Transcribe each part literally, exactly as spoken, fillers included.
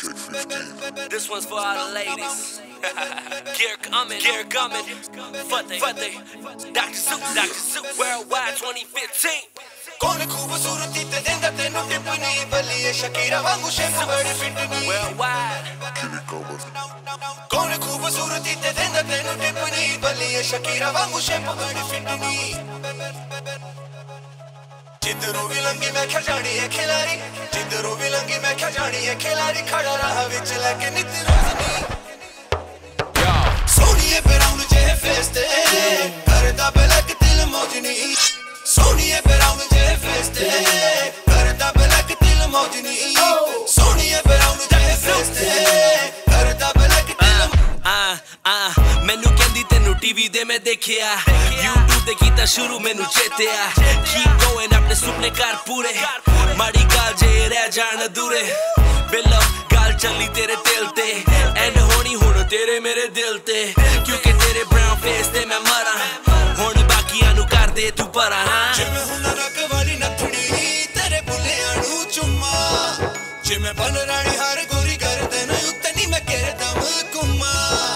This one's for all the ladies. Gear coming, gear coming. Fateh, Fateh, Doctor Seuss, Doctor Seuss, Worldwide twenty fifteen. कौन खूबसूरती ते देंदा तेनू टिप्पणी बलिए शकीरा वांगू शेप बड़ी फिटनी Worldwide. कौन खूबसूरती ते देंदा तेनू टिप्पणी बलिए शकीरा वांगू शेप बड़ी फिटनी जिधरों भी लंगी मैं क्या जानी है खिलाड़ी जिधरों भी लंगी मैं क्या जानी है खिलाड़ी खड़ा रहा विच लेके नित रोजनी सोनिए पे राउंड जे फेस ते करदा ब्लैक दिल मौजनी सोनिए पे राउंड जे फेस ते करदा ब्लैक दिल मौजनी सोनिए पे राउंड जे फेस ते करदा ब्लैक दिल आ आ मैनू कहंदी तेनू टीवी दे मैं देखिया YouTube ते कीता शुरू मैनू चेतिया keep going अपने सुपने कर पूरे माड़ी गाल जे रह जान अधूरे बिल्लो गाल चली तेरे दिल ते एंड होनी हुण तेरे मेरे दिल ते क्योंकि तेरे ब्राउन फेस ते मैं मरा हुण बाकियां नू कर दे तू परा जिवें हुण रग वाली नथड़ी तेरे बुल्लियां नू चुम्मा जिवें बन रानी हर गोरी गर्दन उत्ते नी मैं केरे दम कुम्मा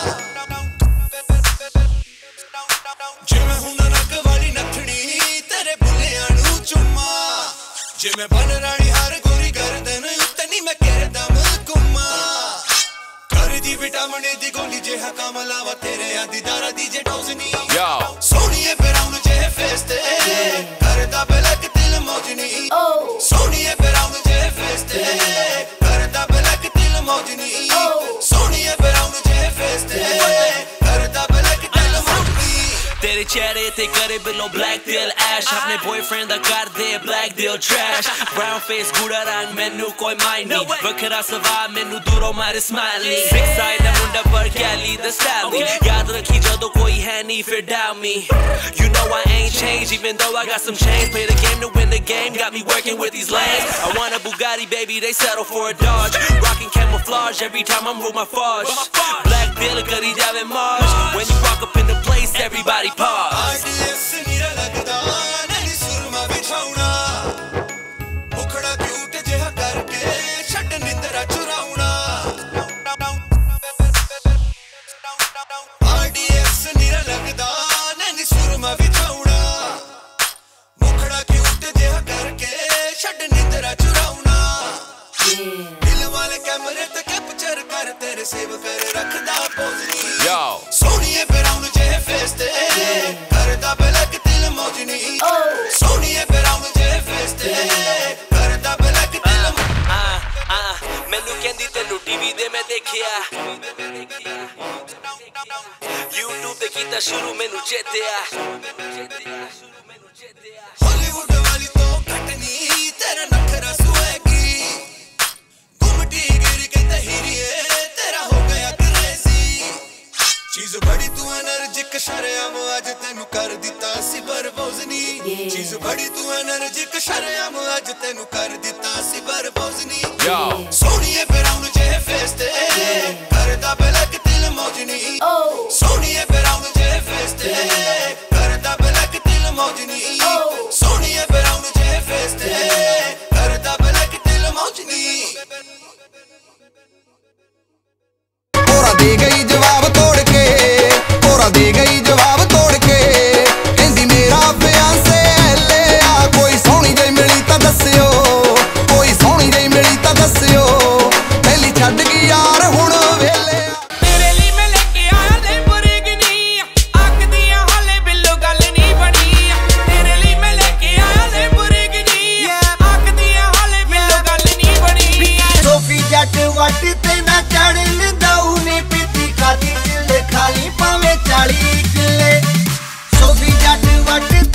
जिवें हुण रग वाली नथड़ी तेरे बुल्लियां नू चुम्मा जिवें बन रानी हर गोरी गर्दन उत्ते नी मैं केरे दम कुम्मा कर दी विटामिन दी गोली जेहा काम लावा तेरे दीदारा दी जे डोजनी सोनिए पे राउंड जे फेस ते करदा ब्लैक दिल मौजनी सोनिए पे राउंड जे फेस ते करदा ब्लैक दिल मौजनी सोनिए पे राउंड जे फेस ते करदा ब्लैक दिल मौजनी तेरे चेहरे ते करे बिलो ब्लैक दिल ऐश अपने बॉयफ्रेंड दा कर दे ब्लैक दिल ट्रैश ब्राउन फेस गूढ़ा रंग मैनू कोई माइंड नहीं वखरा सवा मैनू दूरों मारे स्माइली बिग साइड दा मुंडा पर कैली द स्टाइली याद रखी जदों कोई है नहीं फिर doubt me you know I ain't changed even though I got some change play the game to win the game got me working with these lanes I want a Bugatti baby they settle for a Dodge rocking camouflage every time I'm with my Forge black dill kari jave Mars when you walk up in the place everybody pause RDS नीरा लगदा नहीं सुरमा बिछाउना मुखड़ा cute जिहा करके छट निंदरा चुराउना RDS नीरा लगदा नहीं सुरमा बिछाउना मुखड़ा क्यूट जिहा करके छट निंदरा चुराउना दिल वाले कैमरे ते कैप्चर कर तेरे सेव कर रखदा पोजनी सोनिए पे राउंड जे फेस ते करदा ब्लैक दिल मौजनी सोनिए पे राउंड जे फेस ते करदा ब्लैक दिल आ आ मैनू कहंदी तेनू टीवी दे मैं देखिया YouTube ते कीता शुरू मैनू चेतिया हॉलीवुड वाली तो कटनी तेरा नखरा सुएगी घुमटी गिर के तहीरिए तेरा हो गया क्रेजी चीज बड़ी तू एनर्जिक शर्म आज तेनू कर दिता सी बरबोजनी चीज बड़ी तू एनर्जिक शर्म आज तेनू कर दिता सी बरबोजनी सोनिए पे राउंड जे फेस ते करदा ब्लैक दिल मौजनी सोनिए पे राउंड जे फेस ते करदा ब्लैक दिल मौजनी सोनिए पे राउंड जे फेस ते करदा ब्लैक दिल मौजनी पोरा दे गई जवाब तोड़ के पोरा दे गई जवाब तोड़ के कहंदी मेरा फियांसे ले आ कोई सोहनी जई मिली तां दस्सियो कोई सोहनी जई मिली तां दस्सियो पहली छड्ड गई यार हुण वेले तेरे ਲਈ मैं लेके आया ले बुरगनी आखदियां हाले बिल्लो गल नहीं बनी तेरे ਲਈ मैं लेके आया ले बुरगनी आखदियां हाले बिल्लो गल नहीं बनी सोफी जट वट ते ना चढ़न दऊ ने पीती खाती दिल खाली पावे चाली किले सोफी जट वट